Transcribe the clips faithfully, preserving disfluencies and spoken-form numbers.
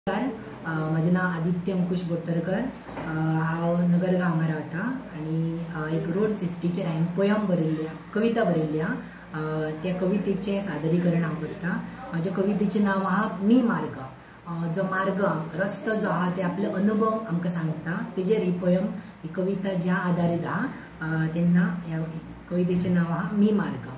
माझे नाव आदित्य अंकुश बोटरकर। हांव नगर गांवां रावता आनी एक रोड सेफ्टीचेर हांवें पोयम बरयल्ल्या कविता बरयल्ल्या। त्या कवितेचें सादरीकरण हांव करता। म्हाज्या कवितेचें नांव आहा मी मार्ग। जो मार्ग रस्तो जो आहा ते आपले अनुभव आमकां सांगता, तेजेर ही पोयम ही कविता ज्या आधारीत आहा तेन्ना ह्या कवितेचें नांव आहा मी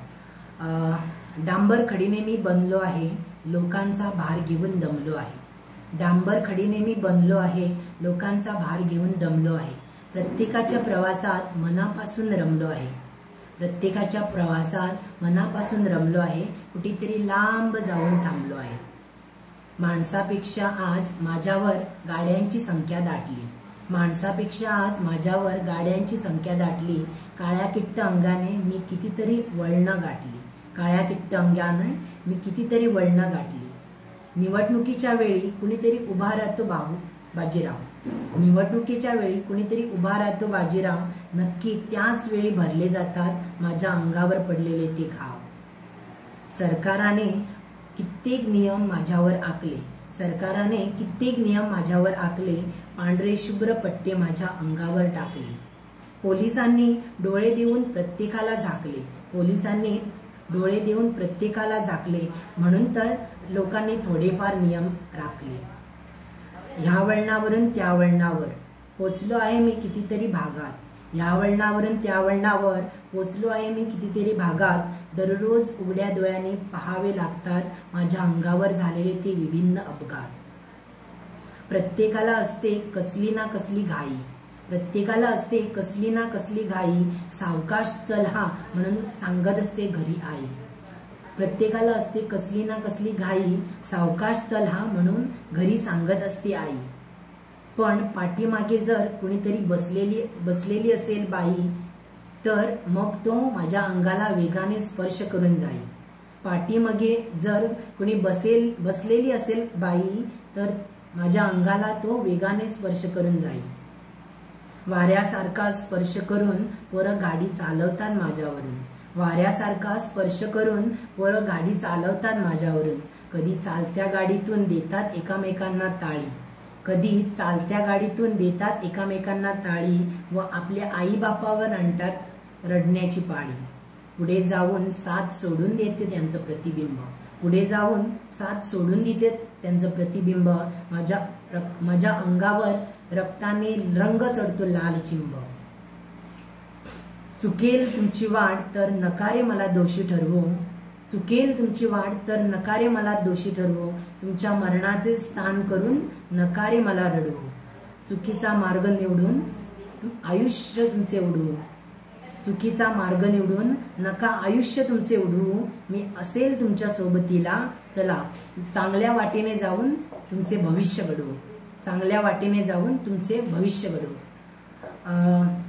मार्ग। डांबर खडीने मी बनलो आहे, लोकांचा भार घेऊन दमलो आहे। डांबर खडीने मी बनलो आहे, लोकांचा भार घेऊन दमलो आहे। प्रत्येकाच्या प्रवासात मनापासून रमलो आहे। प्रत्येकाच्या प्रवासात मनापासून रमलो आहे। कुठेतरी लांब जाऊन थांबलो आहे। माणसापेक्षा आज माझ्यावर गाड्यांची संख्या दाटली। माणसापेक्षा आज माझ्यावर गाड्यांची संख्या दाटली। काळ्या किट्ट अंगाने मी कितीतरी वळणं गाठली। काळ्या किट्ट अंगाने मी कितीतरी वळणं गाठली। निवडणुकीच्या वेळी कुणीतरी उभा राहतो बाबू बाजीराव। निवडणुकीच्या वेळी कुणीतरी उभा राहतो बाजीराव। नक्की त्याच वेळी भरले जातात माझ्या अंगावर पडलेले ते घाव। सरकाराने कित्येक नियम माझ्यावर आखले। सरकाराने कित्येक नियम माझ्यावर आखले। पांढरे शुभ्र पट्टे माझ्या अंगावर टाकले। पोलिसांनी डोळे देऊन प्रत्येकाला झाकले। पोलिसांनी डोळे देऊन प्रत्येकाला झाकले, म्हणून तर लोकांनी थोडेफार नियम राखले। ह्या वळणावरून त्या वळणावर पोचलो आहे मी कितीतरी भागात। ह्या वळणावरून त्या वळणावर पोचलो आहे मी कितीतरी भागात। दररोज उघड्या डोळ्याने पाहावे लागतात माझ्या अंगावर झालेले ते विभिन्न अपघात। प्रत्येकाला असते कसली ना कसली घाई। प्रत्येकाला असते कसली ना कसली घाई। सावकाश चल हा म्हणून सांगत असते घरी आई। प्रत्येकाला असते कसली ना कसली घाई। सावकाश चल हा म्हणून घरी सांगत असते आई। पण पाठीमागे जर कुणीतरी बसलेली बसलेली असेल बाई, तर मग तो माझ्या अंगाला वेगाने स्पर्श करून जाई। पाठीमागे जर कुणी बसेल बसलेली असेल बाई, तर माझ्या अंगाला तो वेगाने स्पर्श करून जाई। वाऱ्यासारखा स्पर्श करून पोरं गाडी चालवतात माझ्यावरून। वाऱ्यासारखा स्पर्श करून पोरं गाडी चालवतात माझ्यावरून। कधी चालत्या गाडीतून देतात एकामेकांना ताळी। कधी चालत्या गाडीतून देतात एकामेकांना ताळी व आपल्या आई बापावर आणतात रडण्याची पाळी। पुढे जाऊन साथ सोडून देते त्यांचं प्रतिबिंब। पुढे जाऊन साथ सोडून देते त्यांचं प्रतिबिंब। माझ्या माझ्या अंगावर रक्ताने रंग चढतो लाल चिंब। चुकेल तुमची वाट तर नकारे मला दोषी ठरवू। चुकेल तुमची वाट तर नकारे मला दोषी ठरवू। तुमच्या मरणाचे स्थान करून नकारे मला रडवू। चुकीचा मार्ग निवडून आयुष्य तुमचे उडवू। चुकीचा मार्ग निवडून नका आयुष्य तुमचे उडवू। मी असेल तुमच्या सोबतीला, चला चांगल्या वाटेने जाऊन तुमचे भविष्य घडवू। चांगल्या वाटेने जाऊन तुमचे भविष्य घडवू।